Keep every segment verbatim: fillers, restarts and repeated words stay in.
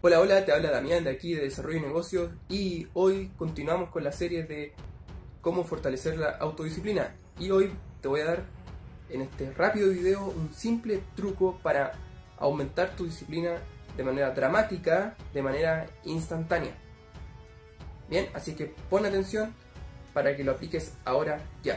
Hola, hola, te habla Damián de aquí de Desarrollo de Negocios y hoy continuamos con la serie de cómo fortalecer la autodisciplina y hoy te voy a dar en este rápido video un simple truco para aumentar tu disciplina de manera dramática, de manera instantánea. Bien, así que pon atención para que lo apliques ahora ya.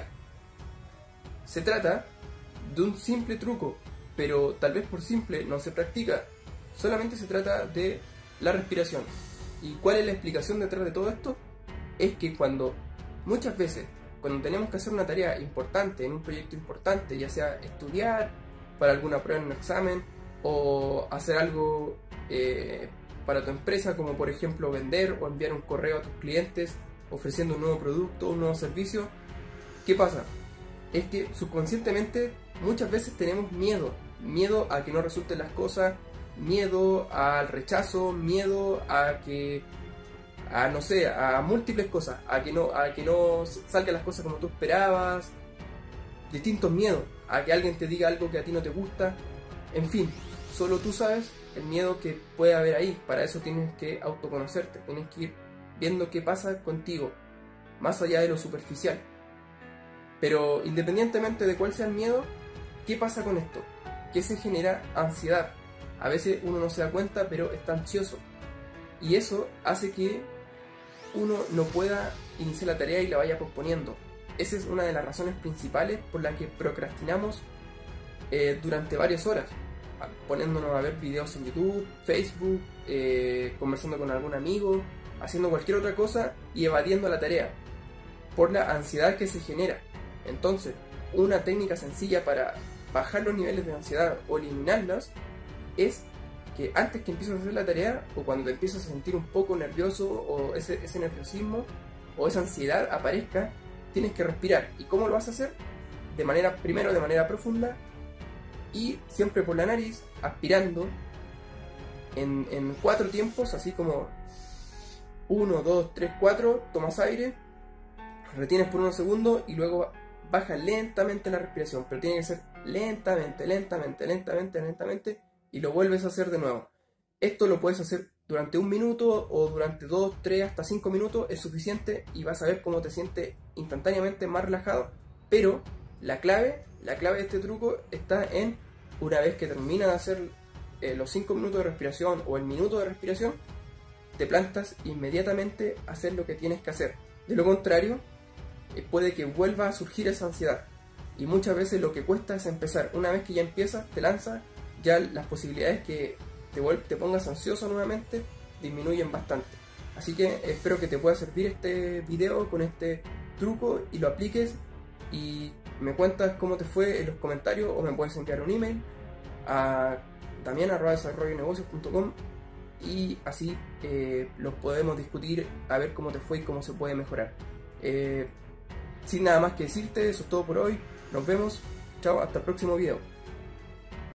Se trata de un simple truco, pero tal vez por simple no se practica. Solamente se trata de la respiración. ¿Y cuál es la explicación detrás de todo esto? Es que cuando muchas veces, cuando tenemos que hacer una tarea importante, en un proyecto importante, ya sea estudiar para alguna prueba en un examen o hacer algo eh, para tu empresa, como por ejemplo vender o enviar un correo a tus clientes ofreciendo un nuevo producto, un nuevo servicio, ¿qué pasa? Es que subconscientemente muchas veces tenemos miedo, miedo a que no resulten las cosas, miedo al rechazo, miedo a que, a no sé, a múltiples cosas, a que no, a que no salgan las cosas como tú esperabas, distintos miedos, a que alguien te diga algo que a ti no te gusta, en fin, solo tú sabes el miedo que puede haber ahí. Para eso tienes que autoconocerte, tienes que ir viendo qué pasa contigo, más allá de lo superficial. Pero independientemente de cuál sea el miedo, ¿qué pasa con esto? Que se genera ansiedad. A veces uno no se da cuenta, pero está ansioso. Y eso hace que uno no pueda iniciar la tarea y la vaya posponiendo. Esa es una de las razones principales por las que procrastinamos eh, durante varias horas. Poniéndonos a ver videos en YouTube, Facebook, eh, conversando con algún amigo, haciendo cualquier otra cosa y evadiendo la tarea. Por la ansiedad que se genera. Entonces, una técnica sencilla para bajar los niveles de ansiedad o eliminarlas es que antes que empieces a hacer la tarea o cuando te empiezas a sentir un poco nervioso o ese, ese nerviosismo o esa ansiedad aparezca, tienes que respirar. ¿Y cómo lo vas a hacer? De manera, primero de manera profunda y siempre por la nariz, aspirando en, en cuatro tiempos, así como uno, dos, tres, cuatro, tomas aire, retienes por unos segundos y luego baja lentamente la respiración, pero tiene que ser lentamente, lentamente, lentamente, lentamente y lo vuelves a hacer de nuevo. Esto lo puedes hacer durante un minuto o durante dos, tres, hasta cinco minutos, es suficiente y vas a ver cómo te sientes instantáneamente más relajado. Pero la clave, la clave de este truco está en una vez que terminas de hacer eh, los cinco minutos de respiración o el minuto de respiración, te plantas inmediatamente a hacer lo que tienes que hacer. De lo contrario, eh, puede que vuelva a surgir esa ansiedad. Y muchas veces lo que cuesta es empezar. Una vez que ya empiezas, te lanzas, ya las posibilidades que te, te pongas ansioso nuevamente disminuyen bastante. Así que espero que te pueda servir este video con este truco y lo apliques y me cuentas cómo te fue en los comentarios o me puedes enviar un email a damián arroba desarrollo negocios punto com y así eh, los podemos discutir a ver cómo te fue y cómo se puede mejorar. Eh, sin nada más que decirte, eso es todo por hoy. Nos vemos. Chao, hasta el próximo video.